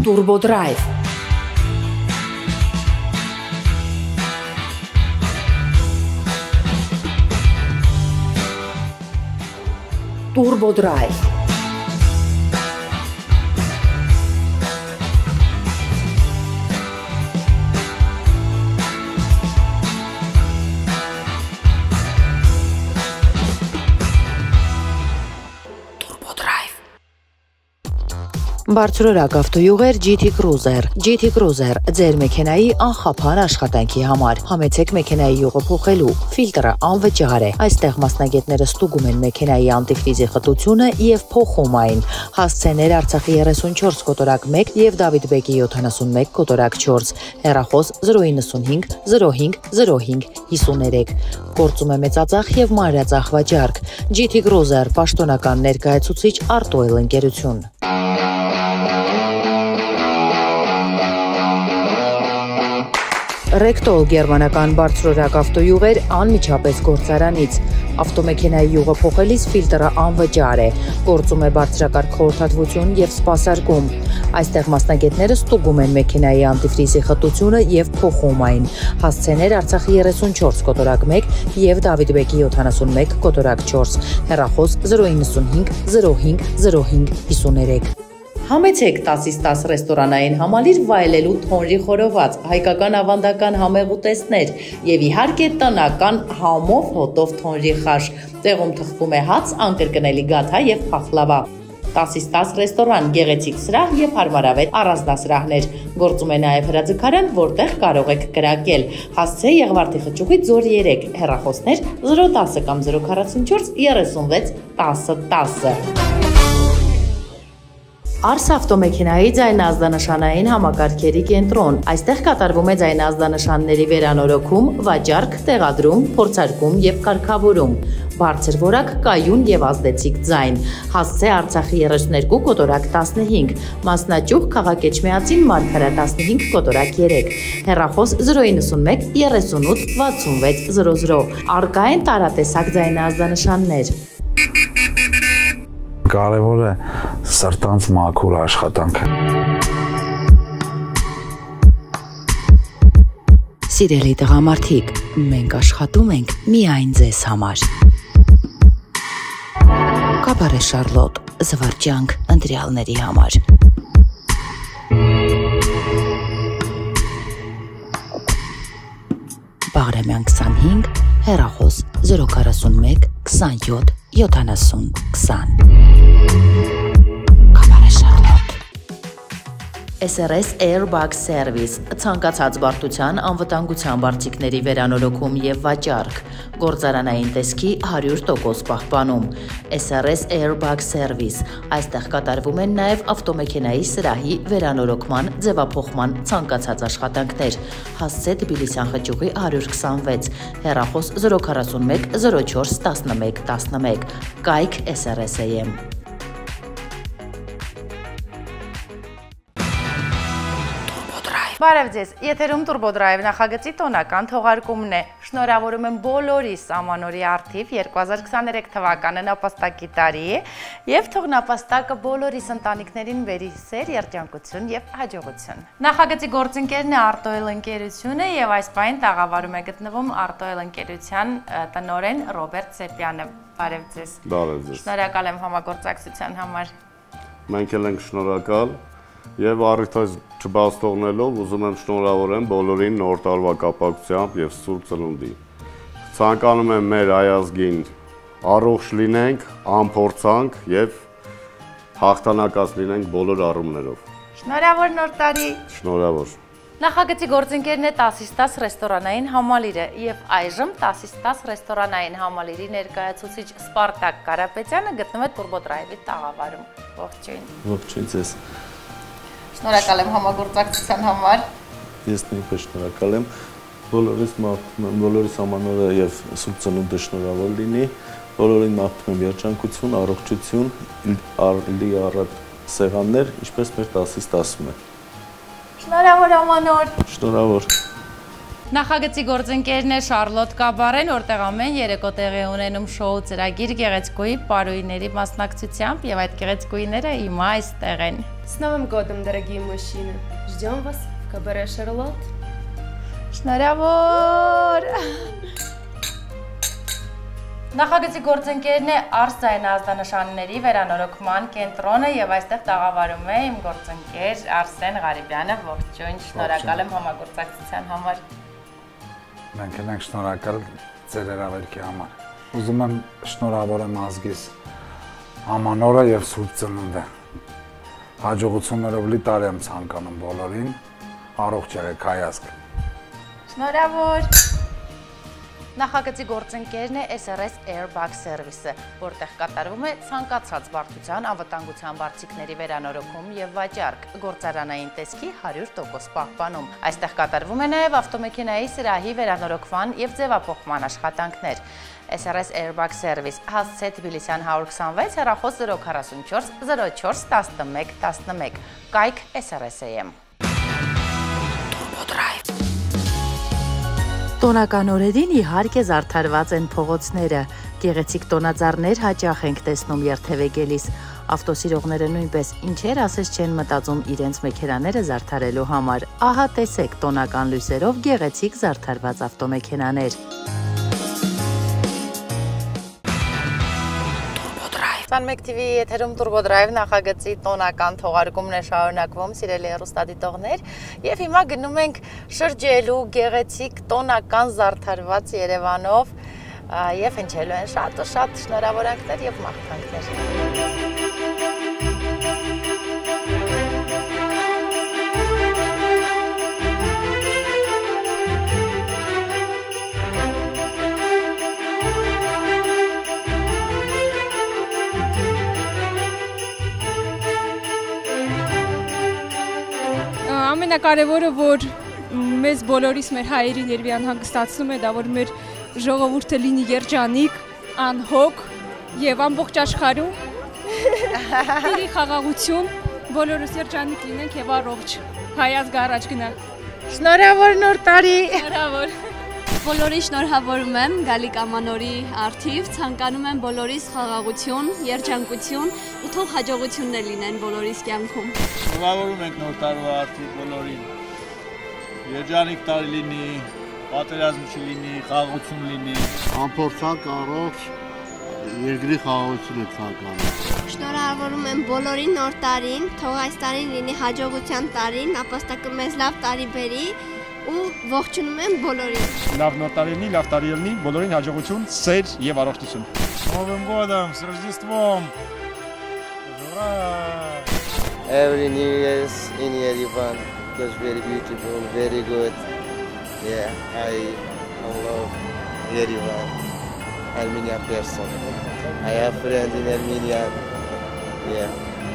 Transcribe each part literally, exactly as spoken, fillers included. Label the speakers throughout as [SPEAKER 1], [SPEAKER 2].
[SPEAKER 1] Turbo Drive. Turbo Drive. Բարձրորակ ավտոյուղեր G T Cruiser, G T Cruiser, ձեր մեքենայի անխափան աշխատանքի համար։ Համեցեք մեքենայի յուղը փոխելու, ֆիլտրը անվճար է։ Այստեղ մասնագետները ստուգում են մեքենայի անտիֆրիզի խտությունը եւ փոխում այն։ Հասցեներ Արցախի երեսունչորս կոտորակ մեկ եւ Դավիթ Բեկի յոթանասունմեկ կոտորակ չորս, հեռախոս զրո իննսունհինգ զրո հինգ զրո հինգ հիսուներեք։ Գործում է մեծածախ եւ մանրածախ վաճառք։ G T Cruiser, պաշտոնական ներկայացուցիչ Արտոել ընկերություն։ Rectol գերմանական բարձրորակ ավտոյուղեր անմիջապես գործարանից։ Ավտոմեքենայի յուղը փոխելիս ֆիլտրը անվճար է։ Գործում է բարձրակարգ խորհրդատվություն եւ սպասարկում։ Այստեղ մասնագետները ստուգում են մեքենայի անտիֆրիզի խտությունը եւ փոխում այն։ Հասցեներ Արցախի երեսունչորս կոտորակ մեկ եւ Դավիթ Բեկի յոթանասունմեկ կոտորակ չորս, հեռախոս զրո իննսունհինգ զրո հինգ զրո հինգ հիսուներեք։ Համեցեք տասից տաս ռեստորանային համալիր վայելելու թոնրի խորոված, հայկական ավանդական համեղ ուտեստներ եւ իհարկե տնական համով հոտով թոնրի խաշ։ Տեղում թխվում է հաց, անկրկնելի գաթա եւ փախլավա։ տասից տաս ռեստորան, գեղեցիկ սրահ եւ հարմարավետ առանձնասրահներ։ Գործում է նաեւ հրաձգարան, որտեղ կարող եք կրակել։ Հասցե Եղվարդի խճուղի ձոր երեք, հեռախոսներ զրո տասը կամ զրո քառասունչորս երեսունվեց տասը տասը։ Արս ավտոմեքենայի ձայնազդանշանային համակարգերի կենտրոն։ Այստեղ կատարվում է ձայնազդանշանների վերանորոգում, վաճառք, տեղադրում, փորձարկում եւ կարգավորում։ Բարձր որակ, կայուն եւ ազդեցիկ ձայն։ Հասցե Արցախի երեսուներկու կոտորակ տասնհինգ, Մասնաճյուղ Քաղաքեչմեածին Մարգարա տասնհինգ կոտորակ երեք, հեռախոս զրո իննսունմեկ երեսունութ վաթսունվեց զրո զրո։ Առկա են տարատեսակ ձայնազդանշաններ։
[SPEAKER 2] Կարևոր է սրտանց մաքուր աշխատանքը։
[SPEAKER 1] Սիրելի տղամարդիկ, մենք աշխատում ենք միայն ձեզ համար։ Կաբարե Շարլոտ, զվարճանք ընտրյալների համար։ Բաղրամյան քսանհինգ, հեռախոս զրո քառասունմեկ քսանյոթ յոթանասուն քսան։ S R S Airbag Service, ցանկացած բարդության անվտանգության բարձիկների վերանորոգում եւ վաճառք, գործարանային տեսքի հարյուր տոկոս պահպանում։ S R S Airbag Service, այստեղ կատարվում են նաեւ ավտոմեքենայի սրահի վերանորոգման, ձևափոխման ցանկացած աշխատանքներ։ Հասցե Թբիլիսյան խճուղի հարյուր քսանվեց, հեռախոս զրո քառասունմեկ զրո չորս տասնմեկ տասնմեկ, կայք S R S A M։
[SPEAKER 3] Բարև ձեզ, եթերում Turbo Drive նախագծի տոնական թողարկումն է։ Շնորհավորում եմ բոլորիս ամանորի առթիվ երկու հազար քսաներեք թվականը նապաստակի տարի է եւ թող նապաստակը բոլորիս ընտանիքներին բերի սեր, երջանկություն եւ հաջողություն։ Նախագծի գործընկերն է Արտոել ընկերությունը եւ այս պահին տաղավարում է գտնվում Արտոել ընկերության տնօրեն Ռոբերտ Սեպյանը։ Բարև ձեզ։
[SPEAKER 4] Բարև ձեզ։
[SPEAKER 3] Շնորհակալ եմ համագործակցության համար։
[SPEAKER 4] Մենք էլ ենք շնորհակալ։ Եվ առիթ չբացթողնելով ուզում եմ շնորհավորեմ բոլորին նոր տարվա կապակցությամբ եւ Սուրբ Ծնունդի։ Ցանկանում եմ մեր հայազգին առողջ լինենք, անփորձանք եւ հաղթանակած լինենք բոլոր առումներով։
[SPEAKER 3] Շնորհավոր նոր տարի։
[SPEAKER 4] Շնորհավոր։
[SPEAKER 3] Նախագծի գործընկերն է տասից տաս ռեստորանային համալիրը եւ այժմ տասից տաս ռեստորանային համալիրի ներկայացուցիչ Սպարտակ Կարապետյանը գտնվում է Turbo Drive-ի տաղավարում։ Ողջույն։
[SPEAKER 5] Ողջույն ձեզ։
[SPEAKER 3] Շնորհակալ եմ համագործակցության համար։
[SPEAKER 5] Ես նույնպես շնորհակալ եմ։ Բոլորիս մաղթում եմ, բոլորիս ամանորը եւ Սուրբ Ծնունդը շնորհավոր լինի։ Բոլորին մաղթում եմ երջանկություն, առողջություն, լի առատ սեղաններ, ինչպես մեր տասից տասում է։
[SPEAKER 3] Շնորհավոր ամանոր։
[SPEAKER 5] Շնորհավոր։
[SPEAKER 3] Նախագծի գործընկերն է Շարլոտ Կաբարեն, որտեղ ամեն երեկո տեղի ունենում շոու ծրագիր գեղեցկուհի պարույների մասնակցությամբ եւ այդ գեղեցկուհիները հիմա այստեղ են։
[SPEAKER 6] С Новым годом, дорогие мужчины! Ждем вас в кабаре «Шарлотт».
[SPEAKER 3] Շնորհավոր։ Նախագծի գործընկերն է Արսային ազդանշանների վերանորոգման կենտրոնը եւ այստեղ տաղավարում է իմ գործընկեր Արսեն Ղարիբյանը։ Ողջույն, շնորհակալ եմ համագործակցության համար։
[SPEAKER 2] Մենք ենք շնորհակալ ձեր հրավերքի համար։ Ուզում եմ շնորհավորեմ ազգիս ամանորը եւ Սուրբ Ծնունդը։ Հաջողություններով լի տարի եմ ցանկանում բոլորին։ Առողջ եղեք, հայազգ։
[SPEAKER 3] Շնորհավոր։ Նախագծի գործընկերն է S R S Airbag Service-ը, որտեղ կատարվում է ցանկացած բարդության անվտանգության բարձիկների վերանորոգում եւ վաճառք, գործարանային տեսքի հարյուր տոկոս պահպանում։ Այստեղ կատարվում է նաեւ ավտոմեքենայի սրահի վերանորոգման եւ ձևափոխման աշխատանքներ։ S R S Airbag Service, հասցե Թբիլիսյան հարյուր քսանվեց, հեռախոս զրո քառասունչորս զրո չորս տասնմեկ տասնմեկ, կայք S R S A M։ Տոնական օրերին իհարկե զարդարված են փողոցները, գեղեցիկ տոնածառներ հաճախ ենք տեսնում երթևեկելիս, ավտոսիրողները նույնպես ինչեր ասես չեն մտածում իրենց մեքենաները զարդարելու համար, ահա տեսեք տոնական լույսերով գեղեցիկ զարդարված ավտոմեքենաներ։ Մեկ T V եթերում Turbo Drive նախագծի տոնական թողարկումն է շարունակվում, սիրելի հեռուստադիտողներ, եւ հիմա գնում ենք շրջելու գեղեցիկ տոնական զարդարված Երևանով եւ հնչելու են շատ ու շատ շնորհավորանքներ եւ մաղթանքներ։
[SPEAKER 7] Ամենակարևորը, որ մեզ բոլորիս մեր հայերի ներվի անհանգստացնում է, դա որ մեր ժողովուրդը լինի երջանիկ, անհոգ եւ ամբողջ աշխարհում տիրի խաղաղություն, բոլորս երջանիկ լինենք եւ առողջ, հայազգը առաջ գնա։
[SPEAKER 3] Շնորհավոր նոր տարի։
[SPEAKER 7] Շնորհավոր։
[SPEAKER 8] Բոլորին շնորհավորում եմ գալիք ամանորի առթիվ, ցանկանում եմ բոլորիս խաղաղություն, երջանկություն ու թող հաջողություններ լինեն բոլորիս կյանքում։
[SPEAKER 9] Շնորհավորում ենք նոր տարվա առթիվ բոլորին։ Երջանիկ տարի լինի, պատերազմ չլինի, խաղաղություն լինի։
[SPEAKER 10] Անփորձակ, առողջ, երկրի խաղաղություն եք ցանկանում։
[SPEAKER 11] Շնորհավորում եմ բոլորին նոր տարին, թող այս տարին լինի հաջողության տարին, ապաստակը մեզ լավ տարի բերի ու ողջունում եմ բոլորին։
[SPEAKER 12] Լավ նոր տարի լինի, լավ տարի լինի, բոլորին հաջողություն, սեր եւ առողջություն։
[SPEAKER 9] Новым годом, с Рождеством! Ура!
[SPEAKER 13] Every New Year's in Yerevan was very beautiful, very good. Yeah, I love Yerevan, Armenian person. I have friends in Armenia. Yeah.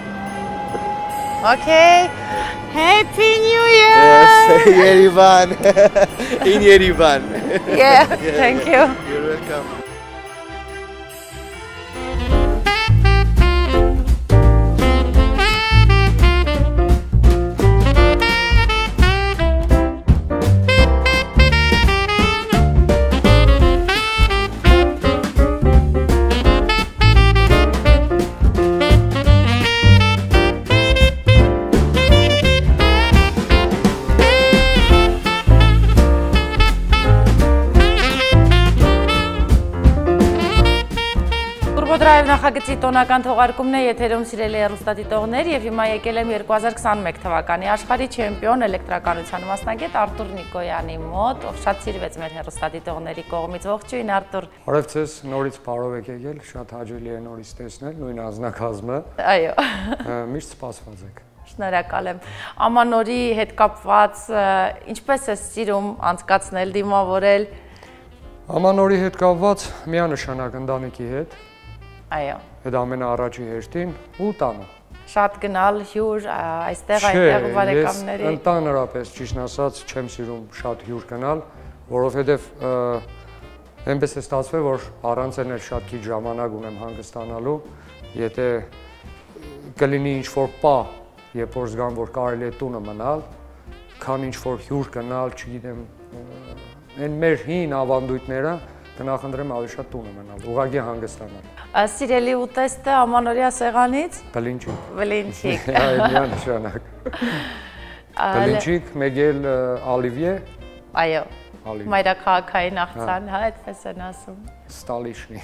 [SPEAKER 3] Okay. Happy New Year!
[SPEAKER 13] Yes, Yerevan. In Yerevan.
[SPEAKER 3] Yeah, thank you.
[SPEAKER 13] You're welcome.
[SPEAKER 3] Նախագծի տոնական թողարկումն է եթերում սիրելի հեռուստադիտողներ եւ հիմա եկել եմ երկու հազար քսանմեկ թվականի աշխարհի չեմպիոն էլեկտրականության մասնագետ Արտուր Նիկոյանի մոտ, ով շատ սիրվեց մեր հեռուստադիտողների կողմից։ Ողջույն Արտուր։
[SPEAKER 14] Բարև ձեզ, նորից բարով եք եկել, շատ հաճելի է նորից տեսնել նույն անձնակազմը։
[SPEAKER 3] Այո։
[SPEAKER 14] Միշտ սպասված եք։
[SPEAKER 3] Շնորհակալ եմ։ Ամանորի հետ կապված ինչպես է սիրում անցկացնել, դիմավորել։
[SPEAKER 14] Ամանորի հետ կապված միանշանակ ընտանիքի հետ։
[SPEAKER 3] Այո։
[SPEAKER 14] Այդ ամենաառաջի հերթին ու տանը։
[SPEAKER 3] Շատ գնալ հյուր այստեղ այդտեղ բարեկամների։
[SPEAKER 14] Ես ընդհանրապես ճիշտ ասած չեմ սիրում շատ հյուր գնալ, որովհետև այնպես է ստացվել, որ առանց էլ շատ քիչ ժամանակ ունեմ հանգստանալու, եթե կլինի ինչ-որ պահ, երբ որ զգամ, որ կարելի է տունը մնալ, քան ինչ-որ հյուր գնալ, չգիտեմ, այն մեր հին ավանդույթները կնախընտրեմ ավելի շատ տունը մնալ, ուղղակի հանգստանալ։
[SPEAKER 3] Սիրելի ուտեստը ամանորյա սեղանից։
[SPEAKER 14] Բլինչիկ։
[SPEAKER 3] Բլինչիկ։
[SPEAKER 14] Այո, միանշանակ։ Բլինչիկ, մեկ էլ ալիվիե։
[SPEAKER 3] Այո։ Մայրաքաղաքային աղցան, հա, այդպես են ասում։
[SPEAKER 14] Ստալիշնի։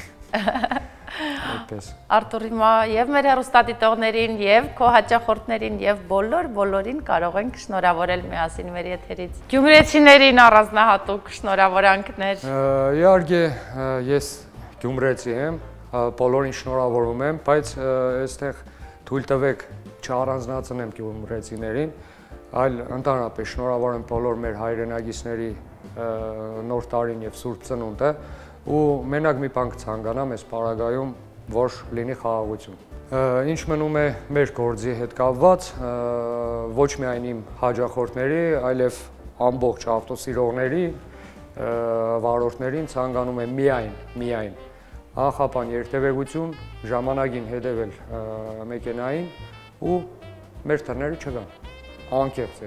[SPEAKER 14] Այդպես։
[SPEAKER 3] Արտուր, հիմա եւ մեր հեռուստադիտողներին, եւ քո հաճախորդներին, եւ բոլոր բոլորին կարող ենք շնորհավորել միասին մեր եթերից։ Գյումրեցիներին առանձնահատուկ շնորհավորանքներ։
[SPEAKER 14] Իհարկե, ես գյումրեցի եմ, բոլորին շնորհավորում եմ, բայց այստեղ թույլ տվեք չառանձնացնեմ գյումրեցիներին, այլ ընդհանրապես շնորհավոր եմ բոլոր մեր հայրենագիցների նոր տարին եւ Սուրբ Ծնունդը ու մենակ մի բան կցանկանամ այս պարագայում, որ լինի խաղաղություն։ Ինչ մնում է մեր գործի հետ կապված, ոչ միայն իմ հաճախորդների, այլև ամբողջ ավտոսիրողների, վարորդներին ցանկանում եմ միայն, միայն անխափան երթևեկություն, ժամանակին հետևել մեքենային ու մեր թռները չգան։ Անկեղծ է։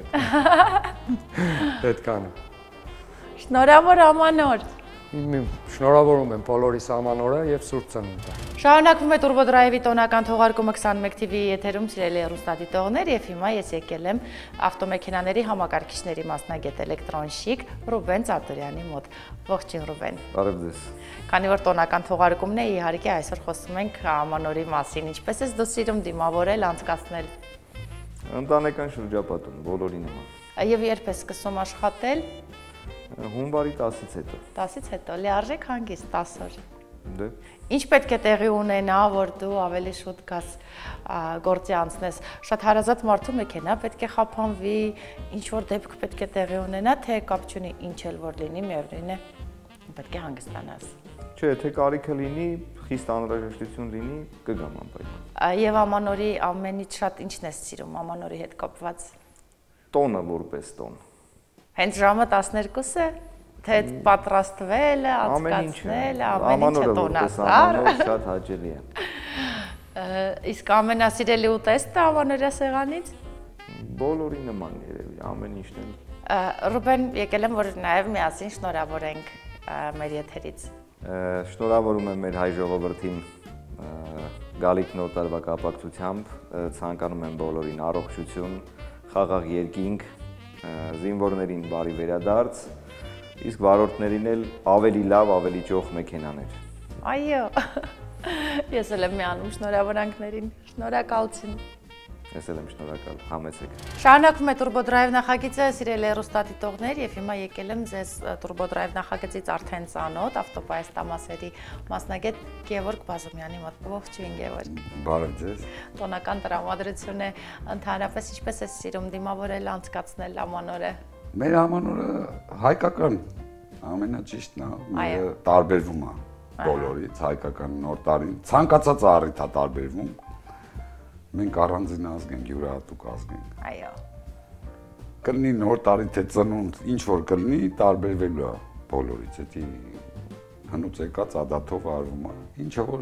[SPEAKER 14] Պետք է։
[SPEAKER 3] Շնորհավոր ամանոր։
[SPEAKER 14] Շնորհավորում եմ բոլորիս ամանորը եւ Սուրբ Ծնունդը։
[SPEAKER 3] Շարունակվում է Turbo Drive-ի տոնական թողարկումը քսանմեկ T V-ի եթերում, սիրելի հեռուստադիտողներ, եւ հիմա ես եկել եմ ավտոմեքենաների համակարգիչների մասնագետ էլեկտրոնշիկ Ռուբեն Ծատուրյանի մոտ։ Ողջույն Ռուբեն։
[SPEAKER 15] Բարև ձեզ։
[SPEAKER 3] Քանի որ տոնական թողարկումն է, իհարկե այսօր խոսում ենք ամանորի մասին։ Ինչպես ես դու սիրում դիմավորել, անցկացնել։
[SPEAKER 15] Ընտանեկան շրջապատում, բոլորի նման։
[SPEAKER 3] Եվ երբ ես սկսում աշխատել։
[SPEAKER 15] Հունվարի տասից հետո։
[SPEAKER 3] տասից հետո, լիարժեք հանգիստ տաս օր։
[SPEAKER 15] Դե։
[SPEAKER 3] Ինչ պետք է տեղի ունենա, որ դու ավելի շուտ գաս գործի անցնես։ Շատ հարազատ մարդու մեքենա պետք է խափանվի, ինչ որ դեպք պետք է տեղի ունենա, թե կապ չունի ինչ էլ որ լինի, միևնույն է, պետք է հանգստանաս։
[SPEAKER 15] Չէ, թե կարիքը լինի, խիստ անհրաժեշտություն լինի, կգամ անպայման։
[SPEAKER 3] Եվ ամանորի ամենից շատ ինչն ես սիրում ամանորի հետ կապված։
[SPEAKER 15] Տոնը որպես տոն։
[SPEAKER 3] Հենց ժամը տասներկուս է, թե պատրաստվելը, անցկացնելը, ամեն ինչը տոնասար։
[SPEAKER 15] Ամանորը շատ հաճելի է։
[SPEAKER 3] Իսկ ամենասիրելի ուտեստը ամանորյա սեղանից։
[SPEAKER 15] Բոլորի նման երևի, ամեն ինչն է։
[SPEAKER 3] Ռուբեն, եկել եմ, որ նաև միասին շնորհավորենք մեր եթերից։
[SPEAKER 15] Շնորհավորում եմ մեր հայ ժողովրդին գալիք նոր տարվա կապակցությամբ, ցանկանում եմ բոլորին առողջություն, խաղաղ երկինք, զինվորներին բարի վերադարձ, իսկ վարորդներին էլ ավելի լավ, ավելի ճոխ մեքենաներ։
[SPEAKER 3] Այո, ես էլ եմ միանում շնորհավորանքներին, շնորհակալություն։
[SPEAKER 15] Ես էլ եմ շնորհակալ, համեցեք։
[SPEAKER 3] Շարունակվում է Turbo Drive նախագիծը, սիրելի հեռուստադիտողներ, եւ հիմա եկել եմ ձեզ Turbo Drive նախագծից արդեն ծանոթ ավտոպայստամասերի մասնագետ Գևորգ Բազումյանի մոտ։ Ողջույն Գևորգ։
[SPEAKER 2] Բարև ձեզ։
[SPEAKER 3] Տոնական տրամադրություն է, ընդհանրապես ինչպես է սիրում դիմավորել, անցկացնել ամանորը։
[SPEAKER 2] Մեր ամանորը հայկական ամենաճիշտն է, տարբերվում է բոլորից, հայկական նոր տարին, ցանկացած առիթ է տարբերվում։ Մենք առանձին ազգ ենք, յուրահատուկ ազգ ենք։
[SPEAKER 3] Այո։
[SPEAKER 2] Կլինի նոր տարի թե ծնունդ, ինչ որ կլինի, տարբերվելու է բոլորից, էդի հնուց եկած ադաթով արվում է։ Ինչը որ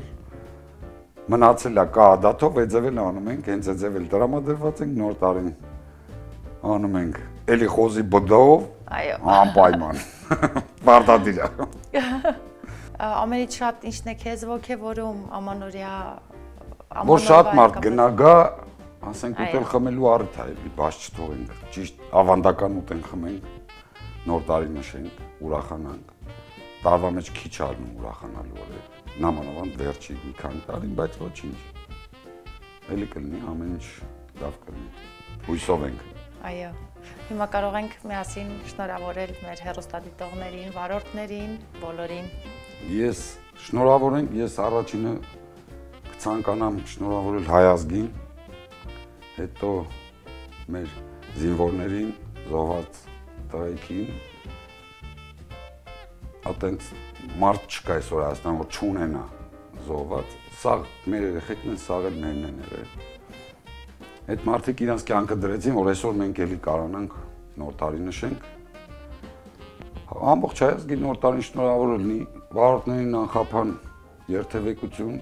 [SPEAKER 2] մնացել է կա ադաթով, այդ ձևել անում ենք, հենց այդ ձևել տրամադրված ենք նոր տարին անում ենք էլի խոզի բդով, անպայման, պարտադիր է։
[SPEAKER 3] Ամենից շատ ինչն է քեզ ոգևորում ամանորյա
[SPEAKER 2] Որ շատ մարդ գնա գա, ասենք ուտել խմելու առիթ է, էլի բաց չթողենք, ճիշտ ավանդական ուտեն խմենք, նոր տարի նշենք, ուրախանանք, տարվա մեջ քիչ առնում ուրախանալու օրեր, նամանավանդ վերջի մի քանի տարին, բայց ոչինչ, էլի կլինի, ամեն ինչ լավ կլինի, հույսով ենք։
[SPEAKER 3] Այո, հիմա կարող ենք միասին շնորհավորել մեր հեռուստադիտողներին, վարորդներին, բոլորին։
[SPEAKER 2] Ես շնորհավորենք, ես առաջինը ցանկանամ շնորհավորել հայ ազգին, հետո մեր զինվորներին, զոհված տղեկին, այտենց մարդ չկա այսօր Հայաստանում, որ չունենա զոհված, սաղ մեր երեխեքն են, սաղ էլ մերն են եղել։ Այդ մարդիկ իրանց կյանքը դրեցին, որ այսօր մենք էլի կարողանանք նոր տարի նշենք։ Ամբողջ հայ ազգի նոր տարին շնորհավորել լինի, վարորդներին անխափան երթևեկություն,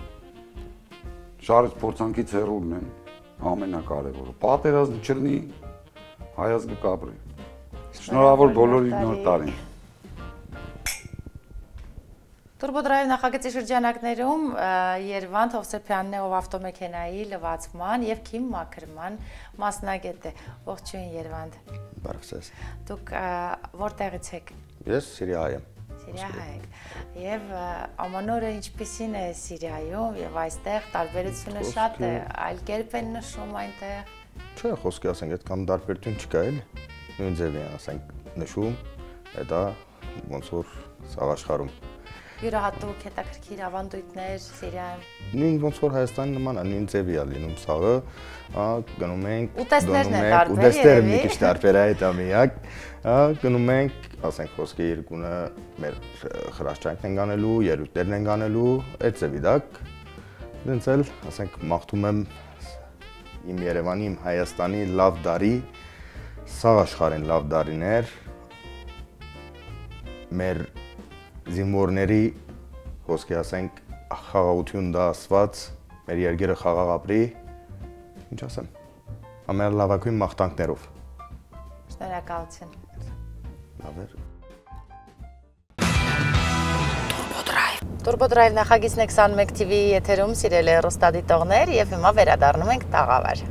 [SPEAKER 2] շարժ փորձանքից հեռու լինեն, ամենակարևորը։ Պատերազմ չլինի, հայ ազգը կապրի։ Շնորհավոր բոլորին նոր տարին։
[SPEAKER 3] Turbo-Drive նախագծի շրջանակներում Երևան Հովսեփյանն է, ով ավտոմեքենայի լվացման եւ քիմ մաքրման մասնագետ է։ Ողջույն Երևան։
[SPEAKER 16] Բարև ձեզ։
[SPEAKER 3] Դուք որտեղից եք։
[SPEAKER 16] Ես Սիրիահայ եմ։
[SPEAKER 3] Սիրիահայ եք։ Եվ ամանորը ինչպիսին է Սիրիայում եւ այստեղ տարբերությունը շատ է, այլ կերպ են նշում այնտեղ։
[SPEAKER 16] Չէ, խոսքի ասենք, այդքան տարբերություն չկա էլի։ Նույն ձևի են ասենք նշում, դա ոնց որ սաղ աշխարհում։
[SPEAKER 3] Յուրահատուկ հետաքրքիր ավանդույթներ Սիրիայում։
[SPEAKER 16] Նույն ոնց որ Հայաստանի նման է, նույն ձևի է լինում սաղը, գնում ենք,
[SPEAKER 3] ուտեստներն են տարբեր,
[SPEAKER 16] ուտեստերը մի քիչ տարբեր է, դա միակ, գնում ենք, ասենք խոսքի երկունը մեր խրաշճանքն են գանելու, ելույթներն են գանելու, այդ ձևի դակ։ Դենց էլ, ասենք, մաղթում եմ իմ Երևանի, իմ Հայաստանի լավ դարի, սաղ աշխարհին լավ դարիներ, մեր զինվորների խոսքի ասենք խաղաղություն դա ասված, մեր երկիրը խաղաղ ապրի, ինչ ասեմ, ամենալավագույն մաղթանքներով։
[SPEAKER 3] Շնորհակալություն։
[SPEAKER 16] Լավ էր։
[SPEAKER 3] Turbo-Drive նախագիծն է քսանմեկ T V եթերում, սիրելի հեռուստադիտողներ, եւ հիմա վերադառնում ենք տաղավար։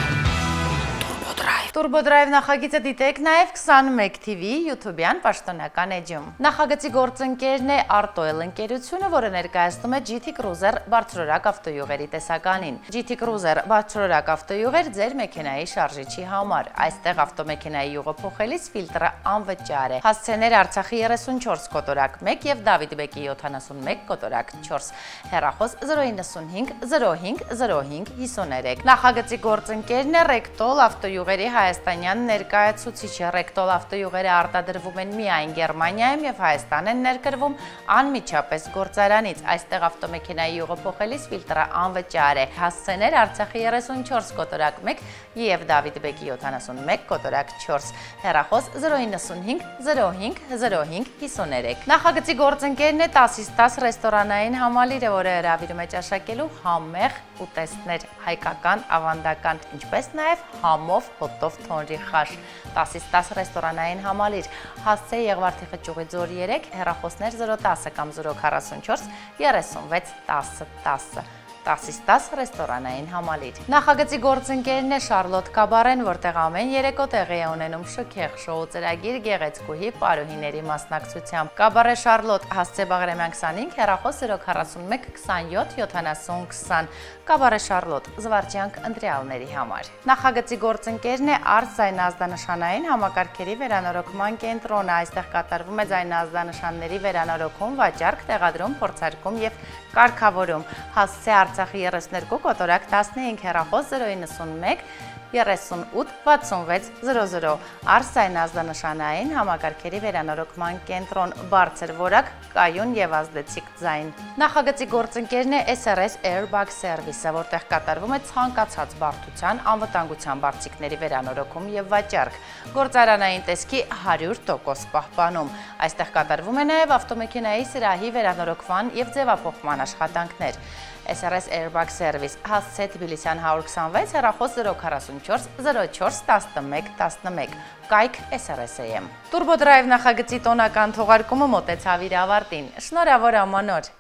[SPEAKER 3] Turbo-Drive նախագիծը դիտեք նաև քսանմեկ T V YouTube-յան պաշտոնական էջում։ Նախագծի գործընկերն է Artoil ընկերությունը, որը ներկայացնում է G T Cruiser բարձրորակ ավտոյուղերի տեսականին։ G T Cruiser բարձրորակ ավտոյուղեր ձեր մեքենայի շարժիչի համար։ Այստեղ ավտոմեքենայի յուղը փոխելիս ֆիլտրը անվճար է։ Հասցեներ Արցախի երեսունչորս կոտորակ մեկ եւ Դավիթ Բեկի յոթանասունմեկ կոտորակ չորս։ Հեռախոս զրո իննսունհինգ զրո հինգ զրո հինգ հիսուներեք։ Նախագծի գործընկերն է Rectol ավտոյուղերի Հայաստանյան ներկայացուցիչը։ Rectol ավտոյուղերը արտադրվում են միայն Գերմանիայում եւ Հայաստան են ներկրվում անմիջապես գործարանից։ Այստեղ ավտոմեքենայի յուղը փոխելիս ֆիլտրը անվճար է։ Հասցեներ Արցախի երեսունչորս կոտորակ մեկ եւ Դավիթ Բեկի յոթանասունմեկ կոտորակ չորս։ Հեռախոս զրո իննսունհինգ զրո հինգ զրո հինգ հիսուներեք։ Նախագծի գործընկերն է տասից տաս ռեստորանային համալիրը, որը հրավիրում է ճաշակելու համեղ ուտեստներ, հայկական, ավանդական, ինչպես նաեւ համով, հոտով, թոնրի խաշ։ տասից տաս ռեստորանային համալիր, հասցե Եղվարդի խճուղի ձոր երեք, հեռախոսներ զրո տասը կամ զրո քառասունչորս երեսունվեց տասը տասը։ տասից տաս ռեստորանային համալիր։ Նախագծի գործընկերն է Շարլոտ Կաբարեն, որտեղ ամեն երեկո տեղի է ունենում շքեղ շոու ծրագիր գեղեցկուհի պարուհիների մասնակցությամբ։ Կաբարե Շարլոտ, հասցե Բաղրամյան քսանհինգ, հեռախոս զրո քառասունմեկ քսանյոթ յոթանասուն քսան։ Կաբարե Շարլոտ, զվարճանք ընտրյալների համար։ Նախագծի գործընկերն է Ars ձայնազդանշանային համակարգերի վերանորոգման կենտրոնը։ Այստեղ կատարվում է ձայնազդանշանների վերանորոգում, վաճառք, տեղադրում, փորձարկում եւ կարգավորում։ Հասցե Արցախի երեսուներկու կոտորակ տասնհինգ, հեռախոս զրո իննսունմեկ երեսունութ վաթսունվեց զրո զրո։ Ars ձայնազդանշանային համակարգերի վերանորոգման կենտրոն, բարձր որակ, կայուն եւ ազդեցիկ ձայն։ Նախագծի գործընկերն է S R S Airbag Service-ը, որտեղ կատարվում է ցանկացած բարդության, անվտանգության բարձիկների վերանորոգում եւ վաճառք։ Գործարանային տեսքի հարյուր տոկոս պահպանում։ Այստեղ կատարվում է նաեւ ավտոմեքենայի սրահի վերանորոգման եւ ձևափոխման աշխատանքներ։ S R S Airbag Service, հասցե Թբիլիսյան հարյուր քսանվեց, հեռախոս զրո քառասունչորս զրո չորս տասնմեկ տասնմեկ, կայք S R S A M։ Turbo-Drive նախագծի տոնական թողարկումը մոտեցավ իր ավարտին։ Շնորհավոր ամանոր։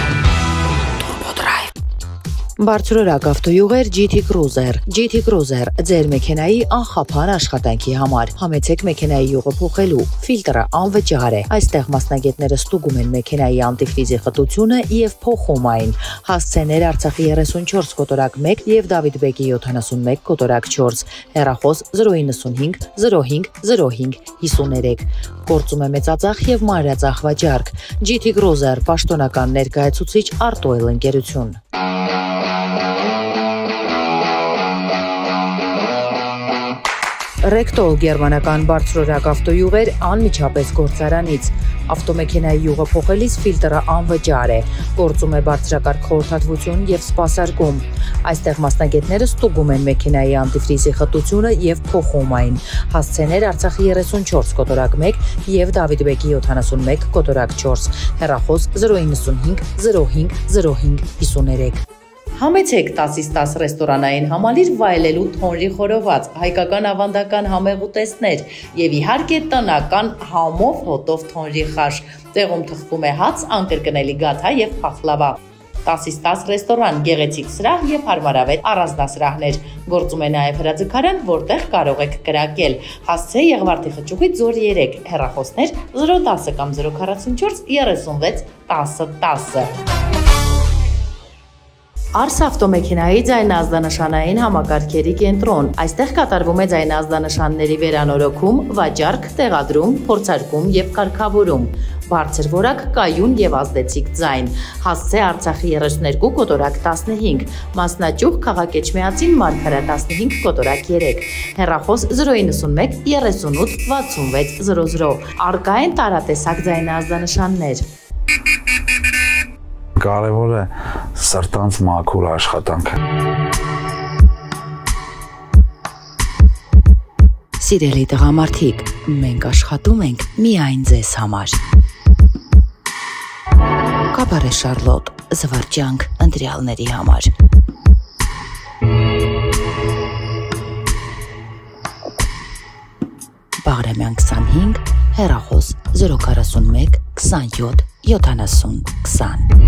[SPEAKER 1] Բարձրորակ ավտոյուղեր G T Cruiser, G T Cruiser, ձեր մեքենայի անխափան աշխատանքի համար։ Համեցեք մեքենայի յուղը փոխելու, ֆիլտրը անվճար է։ Այստեղ մասնագետները ստուգում են մեքենայի անտիֆրիզի խտությունը եւ փոխում այն։ Հասցեներ Արցախի երեսունչորս կոտորակ մեկ եւ Դավիթ Բեկի յոթանասունմեկ կոտորակ չորս, հեռախոս զրո իննսունհինգ զրո հինգ զրո հինգ հիսուներեք։ Գործում է մեծածախ եւ մանրածախ վաճառք։ G T Cruiser, պաշտոնական ներկայացուցիչ Artoil ընկերություն։ Rectol գերմանական բարձրորակ ավտոյուղեր անմիջապես գործարանից։ Ավտոմեքենայի յուղը փոխելիս ֆիլտրը անվճար է։ Գործում է բարձրակարգ խորհրդատվություն եւ սպասարկում։ Այստեղ մասնագետները ստուգում են մեքենայի անտիֆրիզի խտությունը եւ փոխում այն։ Հասցեներ Արցախի երեսունչորս կոտորակ մեկ եւ Դավիթ Բեկի յոթանասունմեկ կոտորակ չորս, հեռախոս զրո իննսունհինգ զրո հինգ զրո հինգ հիսուներեք։ Համեցեք տասից տաս ռեստորանային համալիր վայելելու թոնրի խորոված, հայկական ավանդական համեղ ուտեստներ եւ իհարկե տնական համով հոտով թոնրի խաշ։ Տեղում թխվում է հաց, անկրկնելի գաթա եւ փախլավա։ տասից տաս ռեստորան, գեղեցիկ սրահ եւ հարմարավետ առանձնասրահներ։ Գործում է նաեւ հրաձգարան, որտեղ կարող եք կրակել։ Հասցե Եղվարդի խճուղի ձոր երեք, հեռախոսներ զրո տասը կամ զրո քառասունչորս երեսունվեց տասը տասը։ Արս ավտոմեքենայի ձայնազդանշանային համակարգերի կենտրոն։ Այստեղ կատարվում է ձայնազդանշանների վերանորոգում, վաճառք, տեղադրում, փորձարկում եւ կարգավորում։ Բարձր որակ, կայուն եւ ազդեցիկ ձայն։ Հասցե Արցախի երեսուններկու կոտորակ տասնհինգ, մասնաճյուղ Քաղաքեչմիածին Մարգարա տասնհինգ կոտորակ երեք, հեռախոս զրո իննսունմեկ երեսունութ վաթսունվեց զրո զրո։ Առկա են տարատեսակ ձայնազդանշաններ։
[SPEAKER 2] Կարևոր է սրտանց մաքուր աշխատանքը։
[SPEAKER 1] Սիրելի տղամարդիկ, մենք աշխատում ենք միայն ձեզ համար։ Կաբարե Շարլոտ, զվարճանք ընտրյալների համար։ Բաղրամյան քսանհինգ, հեռախոս զրո քառասունմեկ քսանյոթ յոթանասուն քսան։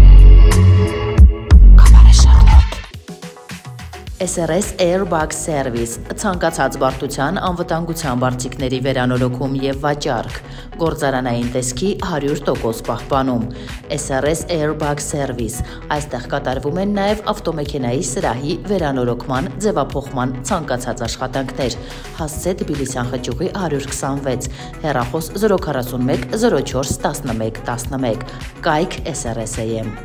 [SPEAKER 1] S R S Airbag Service, ցանկացած բարդության անվտանգության բարձիկների վերանորոգում եւ վաճառք, գործարանային տեսքի հարյուր տոկոս պահպանում։ S R S Airbag Service, այստեղ կատարվում են նաեւ ավտոմեքենայի սրահի վերանորոգման, ձևափոխման ցանկացած աշխատանքներ։ Հասցե Թբիլիսյան խճուղի հարյուր քսանվեց, հեռախոս զրո քառասունմեկ զրո չորս տասնմեկ տասնմեկ, կայք S R S A M։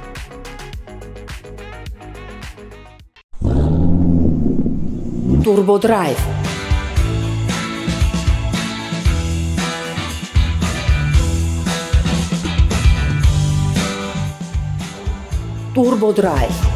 [SPEAKER 1] Turbo Drive Turbo Drive